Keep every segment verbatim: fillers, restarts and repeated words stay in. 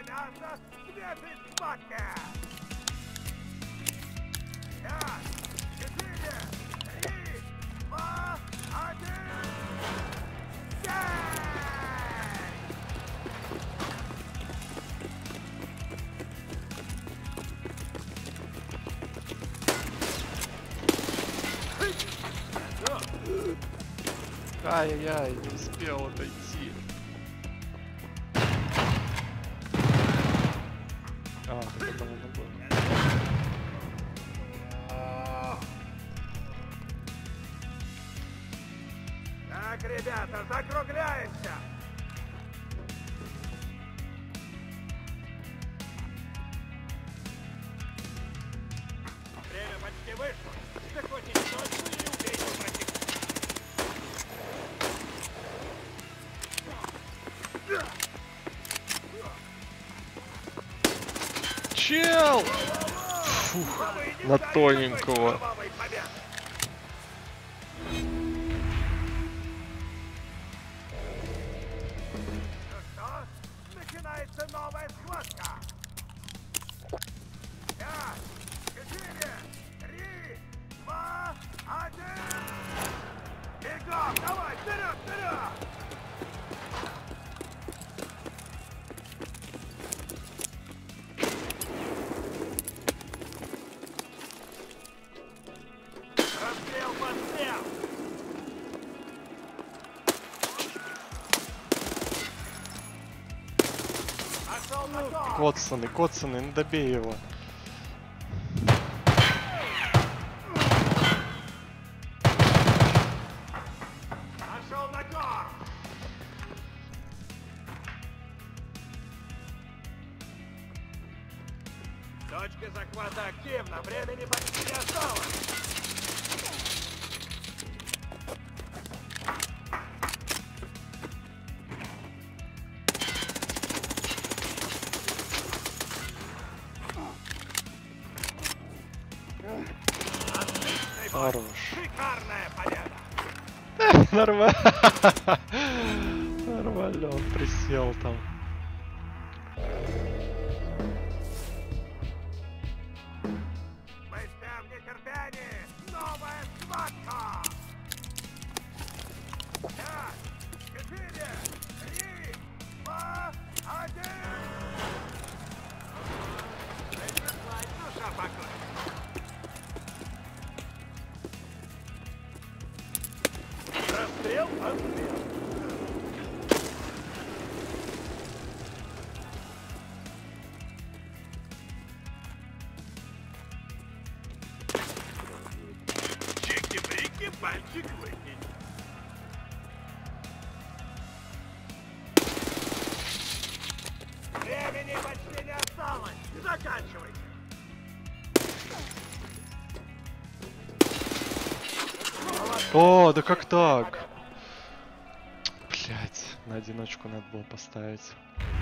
мясо, свежий схватка! Пять, четыре, три, два, один, пять! Ай-яй-яй, не успел отойти. А, так это можно было. Так, ребята, закругляемся! Время почти вышло. Захватите точку и убейте противника. Чел! Фух, на тоненького. Ну что, начинается новая схватка. Пять, четыре, три, два, один. Бегом, давай, вперед, вперед! Расстрел, подстрел! Пошел мотор! Коцаны, коцаны, ну добей его. Пошел на кор! Точка захвата активна, времени почти не осталось. Отличный бой. Хорош. Шикарная победа. Нормально. Нормально, он присел там. Мы ждем в нетерпении. Новая схватка. Пять, четыре, три, два, один. Принеслась душа покоя. Расстрел, отстрел. Чики-брики, пальчик выкинь. Времени почти не осталось. Заканчивайте. О, да как так? Блять, на одиночку надо было поставить.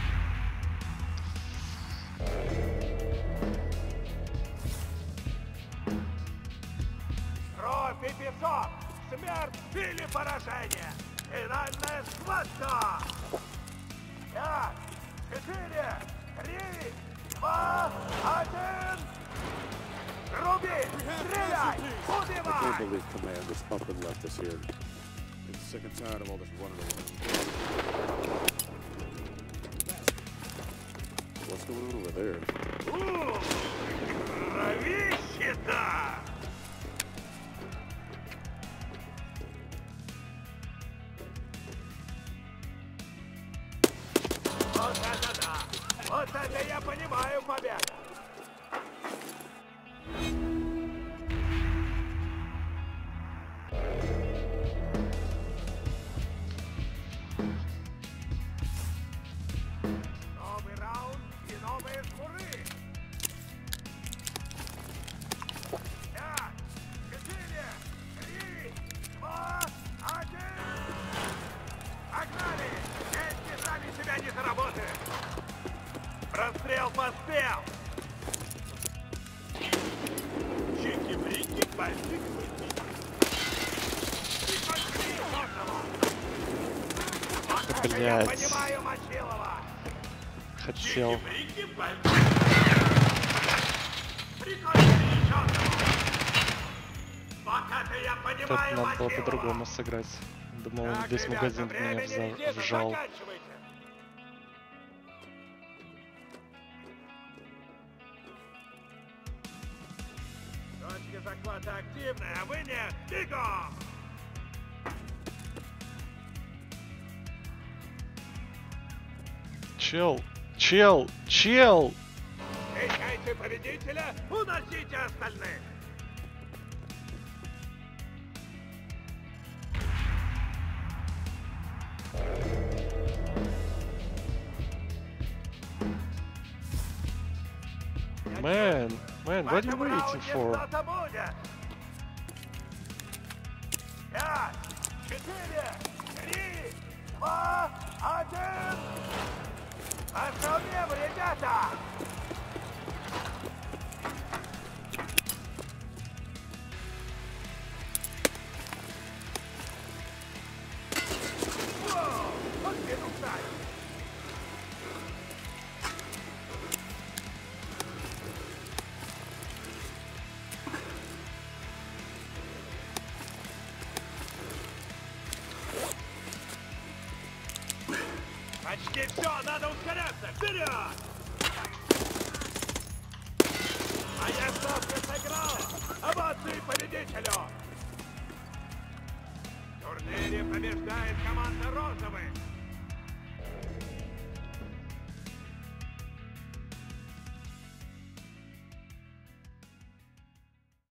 Кровь и песок, смерть или поражение. Финальная схватка. Пять, четыре, три, два, один. Руби, стреляй, I can't убивай. believe Command is up and left us here. It's sick and tired of all this running around. What's going on over there? У, кровище-то. Вот это да! Вот это я понимаю победа! Новый раунд и новые шкуры! Пять, четыре, три, два, один! Погнали! Эти сами себя не заработают! Расстрел поспел! Чики-брики, пальчик выкинь! И пошли, Мошева! Вот это я Блядь. понимаю, Мочилова! хотел. Тут надо было по-другому сыграть. Думал, он весь магазин в меня вза- вжал. Точка захвата активная, а вы нет. Бегом! Чел, чел, чел! Встречайте победителя, уносите остальных! Man, man, what are you waiting for? Что-то будет! Пять, четыре, три, два, один! Остальным, ребята! Воу! Вот минута! Почти все, надо ускоряться! Вперед! Моя ставка сыграла! Овации победителю! В турнире побеждает команда розовых!